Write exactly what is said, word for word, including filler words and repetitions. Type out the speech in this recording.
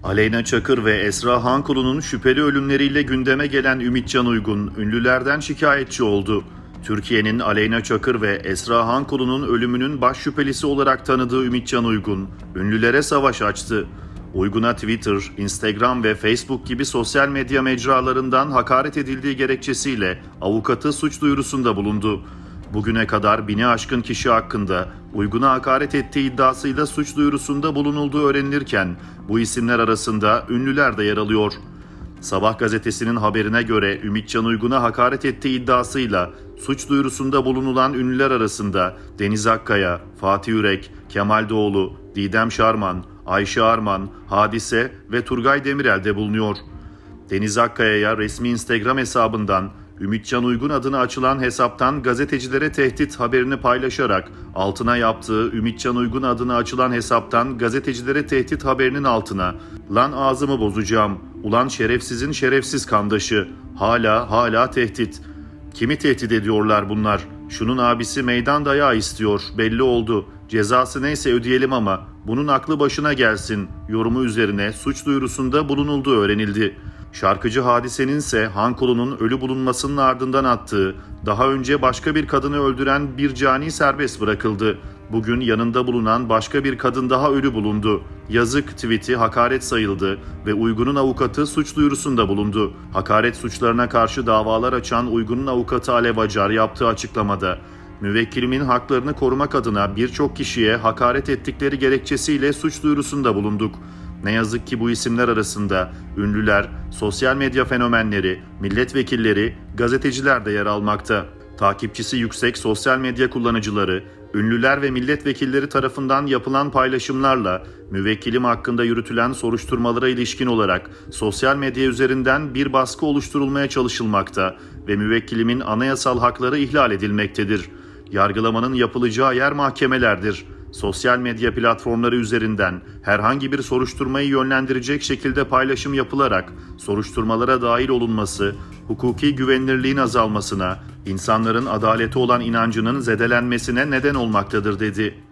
Aleyna Çakır ve Esra Hankulu'nun şüpheli ölümleriyle gündeme gelen Ümitcan Uygun, ünlülerden şikayetçi oldu. Türkiye'nin Aleyna Çakır ve Esra Hankulu'nun ölümünün baş şüphelisi olarak tanıdığı Ümitcan Uygun, ünlülere savaş açtı. Uygun'a Twitter, Instagram ve Facebook gibi sosyal medya mecralarından hakaret edildiği gerekçesiyle avukatı suç duyurusunda bulundu. Bugüne kadar bini aşkın kişi hakkında Uygun'a hakaret ettiği iddiasıyla suç duyurusunda bulunulduğu öğrenilirken bu isimler arasında ünlüler de yer alıyor. Sabah gazetesinin haberine göre Ümitcan Uygun'a hakaret ettiği iddiasıyla suç duyurusunda bulunulan ünlüler arasında Deniz Akkaya, Fatih Yürek, Kemal Doğulu, Didem Şarman, Ayşe Arman, Hadise ve Turgay Demirel de bulunuyor. Deniz Akkaya'ya resmi Instagram hesabından Ümitcan Uygun adına açılan hesaptan gazetecilere tehdit haberini paylaşarak altına yaptığı Ümitcan Uygun adına açılan hesaptan gazetecilere tehdit haberinin altına "Lan ağzımı bozacağım, ulan şerefsizin şerefsiz kandaşı, hala hala tehdit. Kimi tehdit ediyorlar bunlar? Şunun abisi meydan dayağı istiyor, belli oldu. Cezası neyse ödeyelim ama bunun aklı başına gelsin" yorumu üzerine suç duyurusunda bulunulduğu öğrenildi. Şarkıcı Hadise'nin ise Hankulu'nun ölü bulunmasının ardından attığı, daha önce başka bir kadını öldüren bir cani serbest bırakıldı. Bugün yanında bulunan başka bir kadın daha ölü bulundu. Yazık tweet'i hakaret sayıldı ve Uygun'un avukatı suç duyurusunda bulundu. Hakaret suçlarına karşı davalar açan Uygun'un avukatı Alev Acar yaptığı açıklamada, "Müvekkilimin haklarını korumak adına birçok kişiye hakaret ettikleri gerekçesiyle suç duyurusunda bulunduk. Ne yazık ki bu isimler arasında ünlüler, sosyal medya fenomenleri, milletvekilleri, gazeteciler de yer almakta. Takipçisi yüksek sosyal medya kullanıcıları, ünlüler ve milletvekilleri tarafından yapılan paylaşımlarla müvekkilim hakkında yürütülen soruşturmalara ilişkin olarak sosyal medya üzerinden bir baskı oluşturulmaya çalışılmakta ve müvekkilimin anayasal hakları ihlal edilmektedir. Yargılamanın yapılacağı yer mahkemelerdir. Sosyal medya platformları üzerinden herhangi bir soruşturmayı yönlendirecek şekilde paylaşım yapılarak soruşturmalara dahil olunması, hukuki güvenilirliğin azalmasına, insanların adalete olan inancının zedelenmesine neden olmaktadır" dedi.